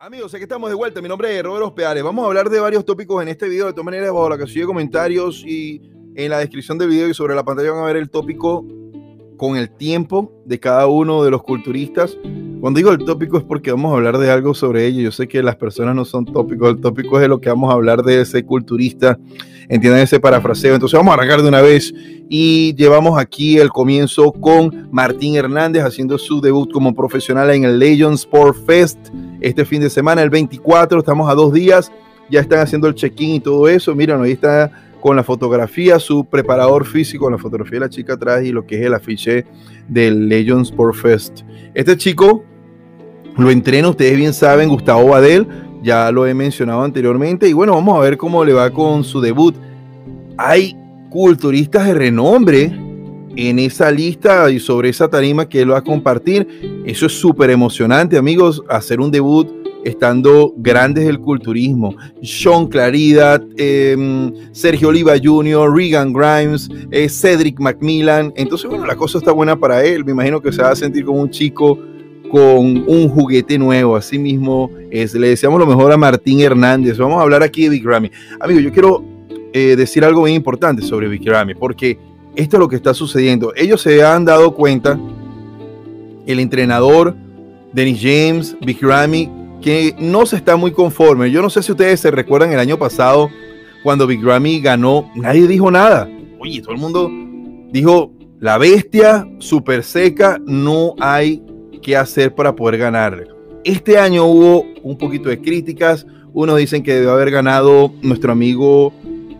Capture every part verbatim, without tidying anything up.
Amigos, aquí estamos de vuelta. Mi nombre es Roberto Ospedales. Vamos a hablar de varios tópicos en este video. De todas maneras, bajo la casilla de comentarios y en la descripción del video y sobre la pantalla van a ver el tópico con el tiempo de cada uno de los culturistas. Cuando digo el tópico es porque vamos a hablar de algo sobre ello. Yo sé que las personas no son tópicos. El tópico es de lo que vamos a hablar de ese culturista. Entiendan ese parafraseo. Entonces vamos a arrancar de una vez y llevamos aquí el comienzo con Martín Hernández haciendo su debut como profesional en el Legends Sport Fest este fin de semana, el veinticuatro. Estamos a dos días. Ya están haciendo el check-in y todo eso. Miren, ahí está con la fotografía, su preparador físico, la fotografía de la chica atrás y lo que es el afiche del Legends Sport Fest. Este chico lo entrena, ustedes bien saben, Gustavo Badel, ya lo he mencionado anteriormente, y bueno, vamos a ver cómo le va con su debut. Hay culturistas de renombre en esa lista y sobre esa tarima que él va a compartir. Eso es súper emocionante, amigos, hacer un debut estando grandes del culturismo. Sean Claridad, eh, Sergio Oliva junior, Regan Grimes, eh, Cedric McMillan. Entonces, bueno, la cosa está buena para él. Me imagino que se va a sentir como un chico con un juguete nuevo. Así mismo es. Le deseamos lo mejor a Martín Hernández. Vamos a hablar aquí de Big Ramy. Amigo, yo quiero eh, decir algo bien importante sobre Big Ramy, porque esto es lo que está sucediendo. Ellos se han dado cuenta, el entrenador Dennis James, Big Ramy, que no se está muy conforme. Yo no sé si ustedes se recuerdan el año pasado cuando Big Ramy ganó, nadie dijo nada. Oye, todo el mundo dijo, la bestia súper seca, no hay qué hacer para poder ganarle. Este año hubo un poquito de críticas. Unos dicen que debe haber ganado nuestro amigo,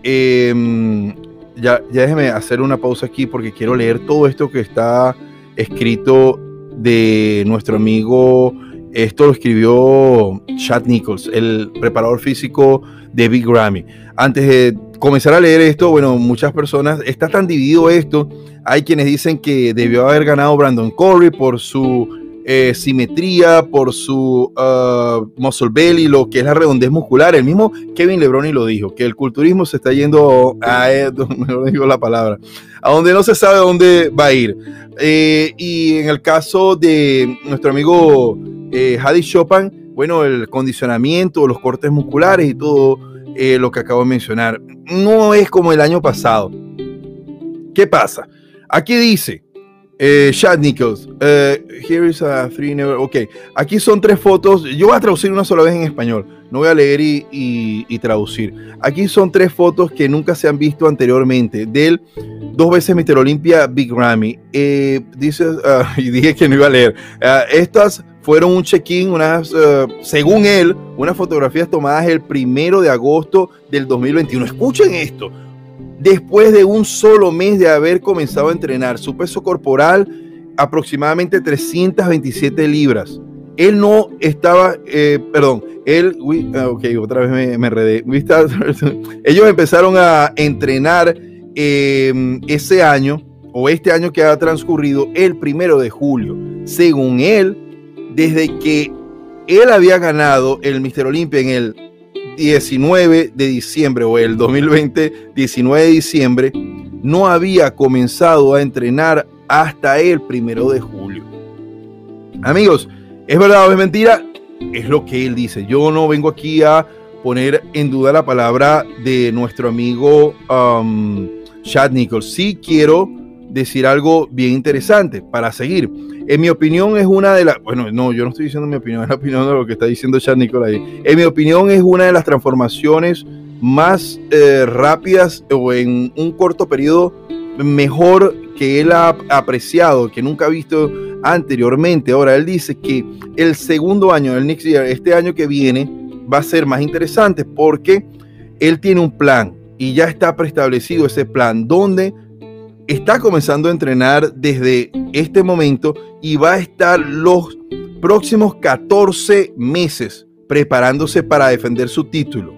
eh, ya, ya déjeme hacer una pausa aquí porque quiero leer todo esto que está escrito de nuestro amigo. Esto lo escribió Chad Nichols, el preparador físico de Big Ramy. Antes de comenzar a leer esto, bueno, muchas personas, está tan dividido esto. Hay quienes dicen que debió haber ganado Brandon Curry por su eh, simetría, por su uh, muscle belly, lo que es la redondez muscular. El mismo Kevin Lebroni lo dijo, que el culturismo se está yendo a, eh, no digo la palabra, a donde no se sabe dónde va a ir. Eh, y en el caso de nuestro amigo Eh, Hadi Choopan, bueno, el condicionamiento, los cortes musculares y todo eh, lo que acabo de mencionar, no es como el año pasado. ¿Qué pasa? Aquí dice eh, Chad Nichols, uh, here is a three never, ok, aquí son tres fotos. Yo voy a traducir una sola vez en español, no voy a leer y, y, y traducir. Aquí son tres fotos que nunca se han visto anteriormente del dos veces míster Olympia Big Ramy. Eh, dice, uh, y dije que no iba a leer. Uh, estas fueron un check-in, unas, uh, según él, unas fotografías tomadas el primero de agosto del dos mil veintiuno. Escuchen esto. Después de un solo mes de haber comenzado a entrenar, su peso corporal aproximadamente trescientas veintisiete libras. Él no estaba, eh, perdón, él, uy, ok, otra vez me, me enredé. Ellos empezaron a entrenar eh, ese año, o este año que ha transcurrido, el primero de julio. Según él, desde que él había ganado el míster Olympia en el diecinueve de diciembre o el dos mil veinte, diecinueve de diciembre, no había comenzado a entrenar hasta el primero de julio. Amigos, ¿es verdad o es mentira? Es lo que él dice. Yo no vengo aquí a poner en duda la palabra de nuestro amigo um, Chad Nichols. Sí quiero decir algo bien interesante para seguir. En mi opinión es una de las, bueno, no, yo no estoy diciendo mi opinión, es la opinión de lo que está diciendo Chad Nichols ahí. En mi opinión es una de las transformaciones más eh, rápidas o en un corto periodo mejor que él ha apreciado, que nunca ha visto anteriormente. Ahora, él dice que el segundo año, el next year, este año que viene, va a ser más interesante porque él tiene un plan y ya está preestablecido ese plan donde está comenzando a entrenar desde este momento y va a estar los próximos catorce meses preparándose para defender su título.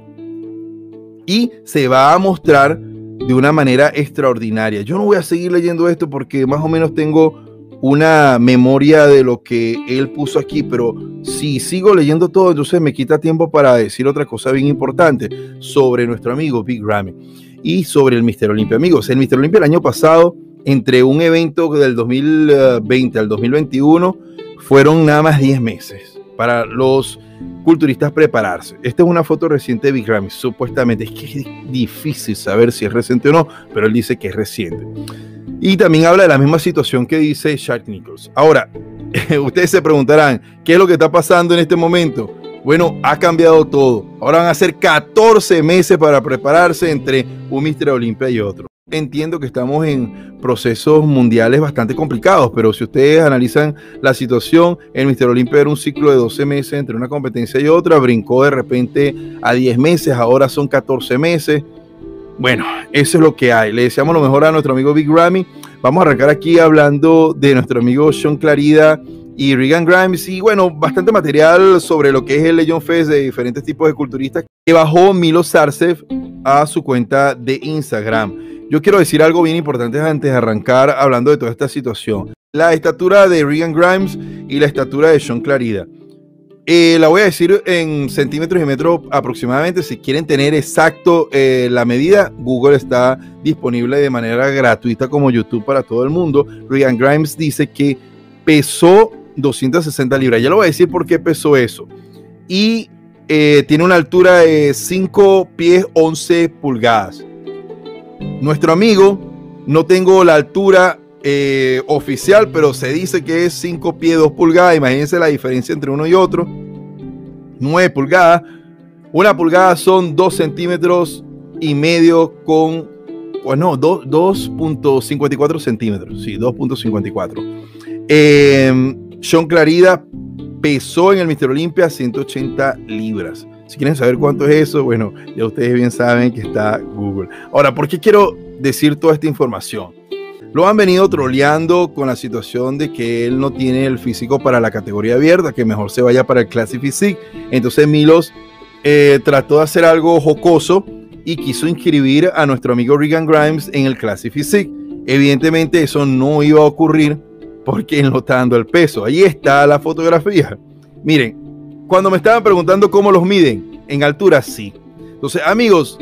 Y se va a mostrar de una manera extraordinaria. Yo no voy a seguir leyendo esto porque más o menos tengo una memoria de lo que él puso aquí, pero si sigo leyendo todo, entonces me quita tiempo para decir otra cosa bien importante sobre nuestro amigo Big Ramy y sobre el míster Olympia. Amigos, el míster Olympia el año pasado, entre un evento del dos mil veinte al dos mil veintiuno, fueron nada más diez meses. para los culturistas prepararse. Esta es una foto reciente de Big Ramy, supuestamente. Es que es difícil saber si es reciente o no, pero él dice que es reciente. Y también habla de la misma situación que dice Shaq Nichols. Ahora, ustedes se preguntarán, ¿qué es lo que está pasando en este momento? Bueno, ha cambiado todo. Ahora van a ser catorce meses para prepararse entre un míster Olympia y otro. Entiendo que estamos en procesos mundiales bastante complicados, pero si ustedes analizan la situación, el míster Olympia era un ciclo de doce meses entre una competencia y otra, brincó de repente a diez meses, ahora son catorce meses. Bueno, eso es lo que hay. Le deseamos lo mejor a nuestro amigo Big Ramy. Vamos a arrancar aquí hablando de nuestro amigo Sean Clarida y Regan Grimes, y bueno, bastante material sobre lo que es el Legion Fest de diferentes tipos de culturistas que bajó Milos Sarcev a su cuenta de Instagram. Yo quiero decir algo bien importante antes de arrancar hablando de toda esta situación. La estatura de Regan Grimes y la estatura de Sean Clarida. Eh, la voy a decir en centímetros y metros aproximadamente. Si quieren tener exacto eh, la medida, Google está disponible de manera gratuita como YouTube para todo el mundo. Regan Grimes dice que pesó doscientas sesenta libras. Ya lo voy a decir por qué pesó eso. Y eh, tiene una altura de cinco pies once pulgadas. Nuestro amigo, no tengo la altura eh, oficial, pero se dice que es cinco pies dos pulgadas. Imagínense la diferencia entre uno y otro. nueve pulgadas. Una pulgada son dos centímetros y medio con, pues no, dos punto cincuenta y cuatro centímetros. Sí, dos punto cincuenta y cuatro. Eh, Sean Clarida pesó en el míster Olympia ciento ochenta libras. Si quieren saber cuánto es eso, bueno, ya ustedes bien saben que está Google. Ahora, ¿por qué quiero decir toda esta información? Lo han venido troleando con la situación de que él no tiene el físico para la categoría abierta, que mejor se vaya para el Classic Physique. Entonces Milos eh, trató de hacer algo jocoso y quiso inscribir a nuestro amigo Regan Grimes en el Classic Physique. Evidentemente eso no iba a ocurrir porque él no está dando el peso. Ahí está la fotografía. Miren, cuando me estaban preguntando cómo los miden, en altura sí. Entonces, amigos,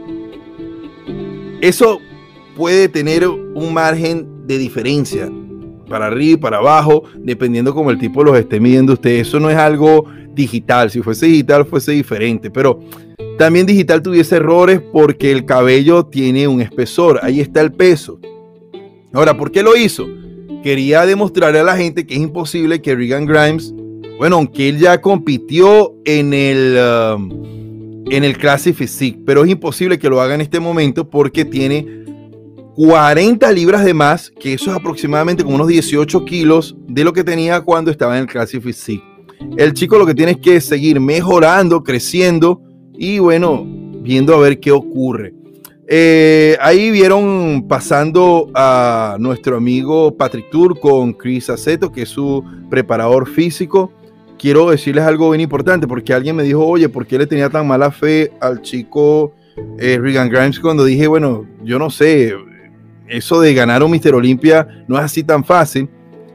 eso puede tener un margen de diferencia para arriba y para abajo, dependiendo como el tipo los esté midiendo usted. Eso no es algo digital. Si fuese digital, fuese diferente. Pero también digital tuviese errores porque el cabello tiene un espesor. Ahí está el peso. Ahora, ¿por qué lo hizo? Quería demostrarle a la gente que es imposible que Regan Grimes, bueno, aunque él ya compitió en el, um, en el Classic Physique, pero es imposible que lo haga en este momento porque tiene cuarenta libras de más, que eso es aproximadamente como unos dieciocho kilos de lo que tenía cuando estaba en el Classic Physique. El chico lo que tiene es que seguir mejorando, creciendo y bueno, viendo a ver qué ocurre. Eh, ahí vieron pasando a nuestro amigo Patrick Tour con Chris Aceto, que es su preparador físico. Quiero decirles algo bien importante, porque alguien me dijo, oye, ¿por qué le tenía tan mala fe al chico eh, Regan Grimes? Cuando dije, bueno, yo no sé, eso de ganar un míster Olympia no es así tan fácil,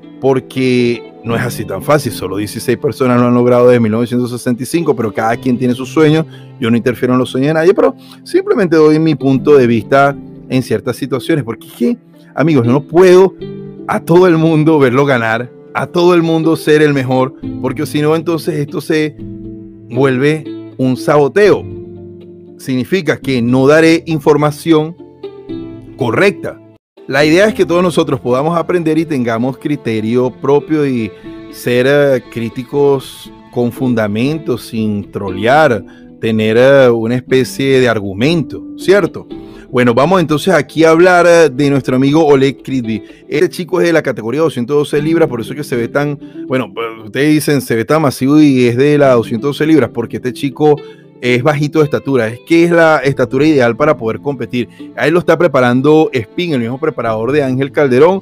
porque no es así tan fácil. Solo dieciséis personas lo han logrado desde mil novecientos sesenta y cinco, pero cada quien tiene sus sueños. Yo no interfiero en los sueños de nadie, pero simplemente doy mi punto de vista en ciertas situaciones, porque es que, amigos, yo no puedo a todo el mundo verlo ganar, a todo el mundo ser el mejor, porque si no, entonces esto se vuelve un saboteo. Significa que no daré información correcta. La idea es que todos nosotros podamos aprender y tengamos criterio propio y ser uh, críticos con fundamentos, sin trolear, tener uh, una especie de argumento, ¿cierto? Bueno, vamos entonces aquí a hablar uh, de nuestro amigo Oleg Krivy. Este chico es de la categoría doscientas doce libras, por eso es que se ve tan, bueno, ustedes dicen se ve tan masivo y es de las doscientas doce libras, porque este chico es bajito de estatura, es que es la estatura ideal para poder competir. A él lo está preparando Spin, el mismo preparador de Ángel Calderón.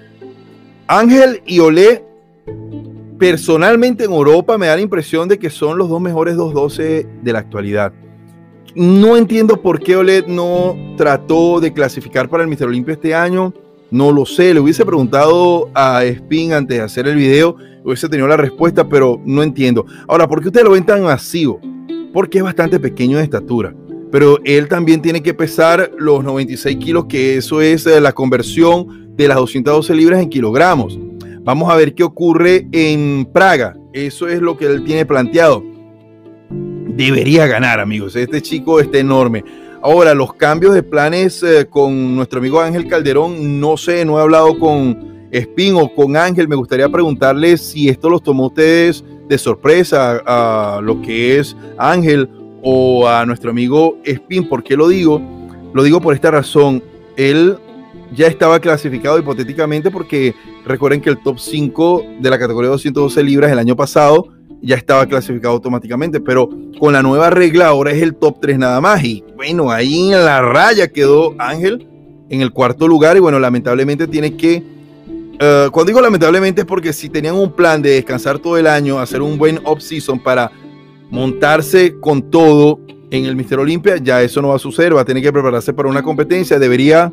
Ángel y Olé, personalmente en Europa me da la impresión de que son los dos mejores doscientos doce de la actualidad. No entiendo por qué Olé no trató de clasificar para el míster Olympia este año, no lo sé. Le hubiese preguntado a Spin antes de hacer el video, hubiese tenido la respuesta, pero no entiendo. Ahora, ¿por qué ustedes lo ven tan masivo? Porque es bastante pequeño de estatura, pero él también tiene que pesar los noventa y seis kilos, que eso es la conversión de las doscientas doce libras en kilogramos. Vamos a ver qué ocurre en Praga, Eso es lo que él tiene planteado. Debería ganar, amigos. Este chico está enorme. Ahora, los cambios de planes eh, con nuestro amigo Ángel Calderón, no sé, no he hablado con Spin o con Ángel. Me gustaría preguntarles si esto los tomó ustedes de sorpresa, a, a lo que es Ángel o a nuestro amigo Spin. ¿Por qué lo digo? Lo digo por esta razón. Él ya estaba clasificado hipotéticamente porque recuerden que el top cinco de la categoría doscientas doce libras el año pasado ya estaba clasificado automáticamente, pero con la nueva regla ahora es el top tres nada más. Y bueno, ahí en la raya quedó Ángel en el cuarto lugar y bueno, lamentablemente tiene que, uh, cuando digo lamentablemente es porque si tenían un plan de descansar todo el año, hacer un buen off-season para montarse con todo en el Mister Olympia, ya eso no va a suceder, va a tener que prepararse para una competencia, debería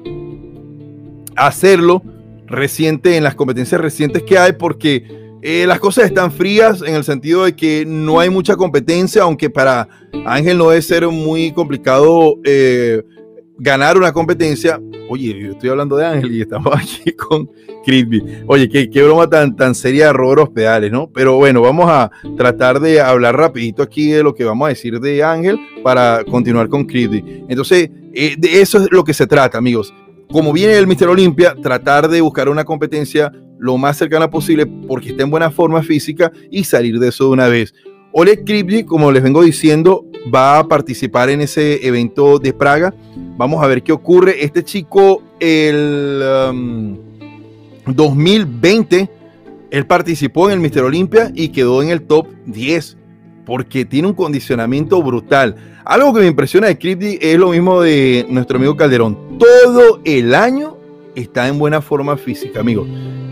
hacerlo reciente en las competencias recientes que hay porque eh, las cosas están frías en el sentido de que no hay mucha competencia, aunque para Ángel no debe ser muy complicado eh, ganar una competencia. Oye, yo estoy hablando de Ángel y estamos aquí con Crispy. Oye, qué, qué broma tan, tan seria de Robert Hospedales, ¿no? Pero bueno, vamos a tratar de hablar rapidito aquí de lo que vamos a decir de Ángel para continuar con Crispy. Entonces, eh, de eso es lo que se trata, amigos. Como viene el Mister Olympia, tratar de buscar una competencia lo más cercana posible porque está en buena forma física y salir de eso de una vez. Oleg Kripke, como les vengo diciendo, va a participar en ese evento de Praga. Vamos a ver qué ocurre. Este chico, el um, dos mil veinte, él participó en el Mister Olympia y quedó en el top diez porque tiene un condicionamiento brutal. Algo que me impresiona de Kripke es lo mismo de nuestro amigo Calderón. Todo el año está en buena forma física, amigos.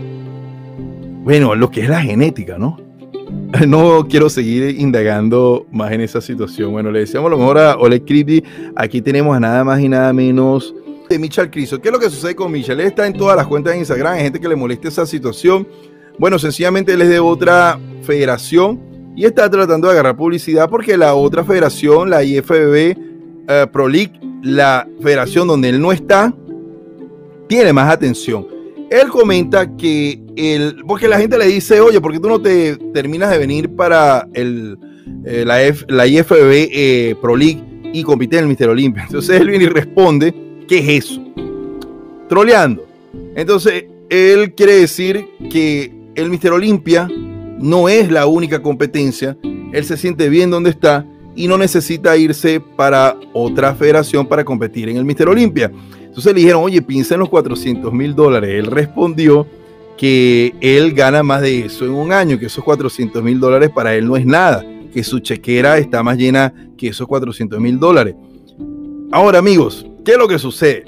Bueno, lo que es la genética, ¿no? No quiero seguir indagando más en esa situación. Bueno, le deseamos lo mejor a Oleg Kripke. Aquí tenemos a nada más y nada menos de Michal Krizo. ¿Qué es lo que sucede con Michal? Él está en todas las cuentas de Instagram. Hay gente que le molesta esa situación. Bueno, sencillamente él es de otra federación y está tratando de agarrar publicidad porque la otra federación, la I F B B uh, Pro League, la federación donde él no está, tiene más atención. Él comenta que el, porque la gente le dice, oye, ¿por qué tú no te terminas de venir para el, eh, la, F, la I F B B eh, Pro League y compite en el Mister Olympia? Entonces él viene y responde, ¿qué es eso? Troleando. Entonces él quiere decir que el Mister Olympia no es la única competencia. Él se siente bien donde está y no necesita irse para otra federación para competir en el Mister Olympia. Entonces le dijeron, oye, piensa en los cuatrocientos mil dólares. Él respondió que él gana más de eso en un año, que esos cuatrocientos mil dólares para él no es nada, que su chequera está más llena que esos cuatrocientos mil dólares. Ahora, amigos, ¿qué es lo que sucede?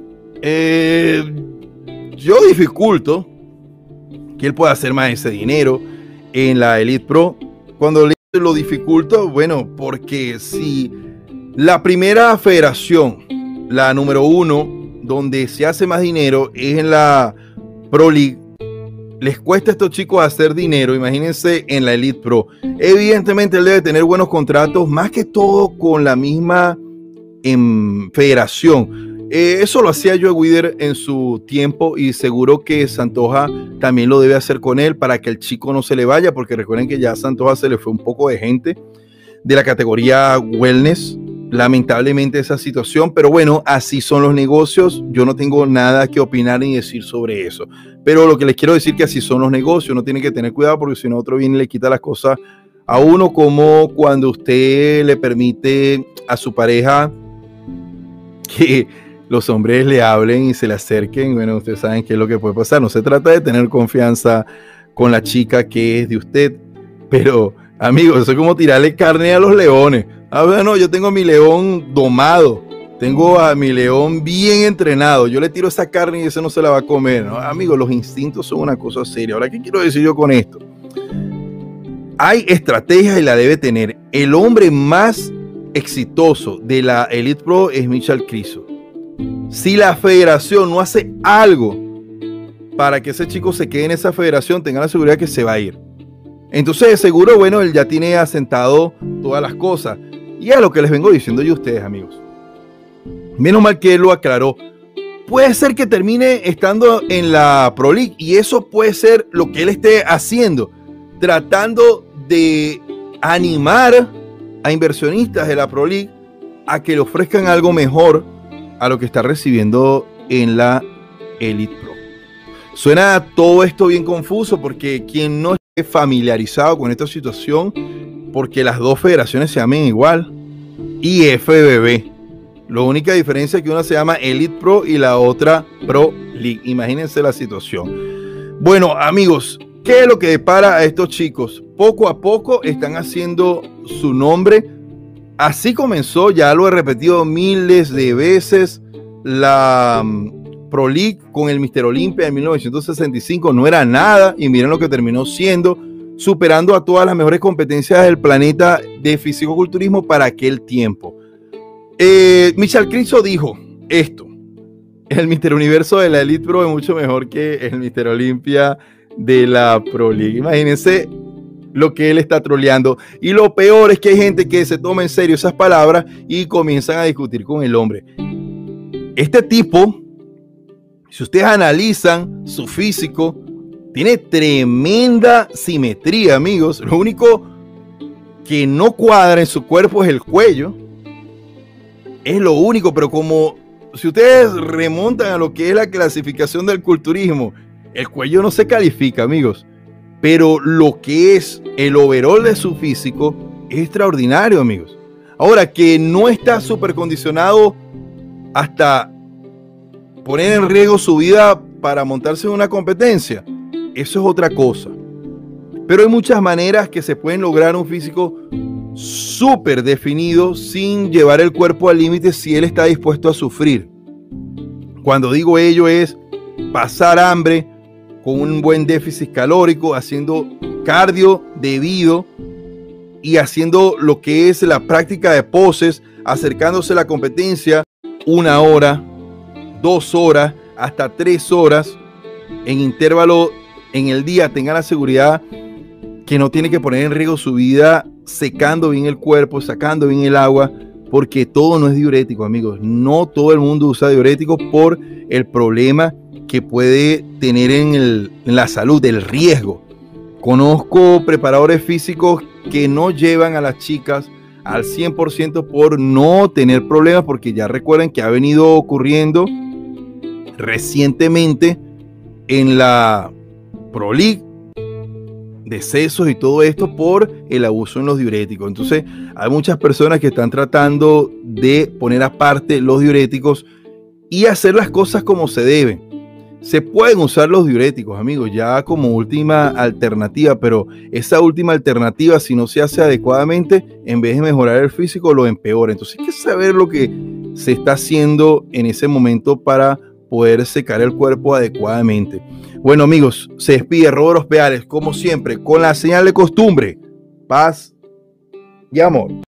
Eh, yo dificulto que él pueda hacer más ese dinero en la Elite Pro. Cuando lo dificulto, bueno, porque si la primera federación, la número uno, donde se hace más dinero es en la Pro League, les cuesta a estos chicos hacer dinero, imagínense en la Elite Pro. Evidentemente él debe tener buenos contratos, más que todo con la misma en federación. Eh, eso lo hacía Joe Weider en su tiempo y seguro que Santoja también lo debe hacer con él para que el chico no se le vaya, porque recuerden que ya a Santoja se le fue un poco de gente de la categoría Wellness. Lamentablemente esa situación, pero bueno, así son los negocios. Yo no tengo nada que opinar ni decir sobre eso, pero lo que les quiero decir es que así son los negocios. Uno tiene que tener cuidado porque si no otro viene y le quita las cosas a uno, como cuando usted le permite a su pareja que los hombres le hablen y se le acerquen. Bueno, ustedes saben qué es lo que puede pasar. No se trata de tener confianza con la chica que es de usted, pero amigos, eso es como tirarle carne a los leones. Ah, bueno, yo tengo a mi león domado, tengo a mi león bien entrenado, yo le tiro esa carne y ese no se la va a comer, ¿no? Amigos, los instintos son una cosa seria. Ahora, ¿qué quiero decir yo con esto? Hay estrategia y la debe tener. El hombre más exitoso de la Elite Pro es Michal Krizo. Si la federación no hace algo para que ese chico se quede en esa federación, tengan la seguridad que se va a ir. Entonces, seguro, bueno, él ya tiene asentado todas las cosas. Y es lo que les vengo diciendo yo a ustedes, amigos. Menos mal que él lo aclaró. Puede ser que termine estando en la Pro League y eso puede ser lo que él esté haciendo, tratando de animar a inversionistas de la Pro League a que le ofrezcan algo mejor a lo que está recibiendo en la Elite Pro. Suena todo esto bien confuso porque quien no esté familiarizado con esta situación, porque las dos federaciones se llaman igual, I F B B. La única diferencia es que una se llama Elite Pro y la otra Pro League. Imagínense la situación. Bueno, amigos, ¿qué es lo que depara a estos chicos? Poco a poco están haciendo su nombre. Así comenzó, ya lo he repetido miles de veces, la Pro League con el míster Olympia en mil novecientos sesenta y cinco. No era nada y miren lo que terminó siendo, superando a todas las mejores competencias del planeta de fisicoculturismo para aquel tiempo. Eh, Michal Krizo dijo esto: el míster Universo de la Elite Pro es mucho mejor que el míster Olympia de la Pro League. Imagínense lo que él está troleando. Y lo peor es que hay gente que se toma en serio esas palabras y comienzan a discutir con el hombre. Este tipo, si ustedes analizan su físico, tiene tremenda simetría, amigos. Lo único que no cuadra en su cuerpo es el cuello. Es lo único, pero como si ustedes remontan a lo que es la clasificación del culturismo, el cuello no se califica, amigos. Pero lo que es el overall de su físico es extraordinario, amigos. Ahora, que no está súper condicionado hasta poner en riesgo su vida para montarse en una competencia, eso es otra cosa. Pero hay muchas maneras que se pueden lograr un físico súper definido sin llevar el cuerpo al límite si él está dispuesto a sufrir. Cuando digo ello es pasar hambre con un buen déficit calórico, haciendo cardio debido y haciendo lo que es la práctica de poses, acercándose a la competencia una hora, dos horas, hasta tres horas en intervalo en el día. Tenga la seguridad que no tiene que poner en riesgo su vida secando bien el cuerpo, sacando bien el agua, porque todo no es diurético, amigos. No todo el mundo usa diuréticos por el problema que puede tener en, el, en la salud, el riesgo. Conozco preparadores físicos que no llevan a las chicas al cien por ciento por no tener problemas, porque ya recuerden que ha venido ocurriendo recientemente en la Pro League decesos y todo esto por el abuso en los diuréticos. Entonces hay muchas personas que están tratando de poner aparte los diuréticos y hacer las cosas como se deben. Se pueden usar los diuréticos, amigos, ya como última alternativa, pero esa última alternativa, si no se hace adecuadamente, en vez de mejorar el físico, lo empeora. Entonces hay que saber lo que se está haciendo en ese momento para poder secar el cuerpo adecuadamente. Bueno, amigos, se despide Roberto Peales, como siempre, con la señal de costumbre: paz y amor.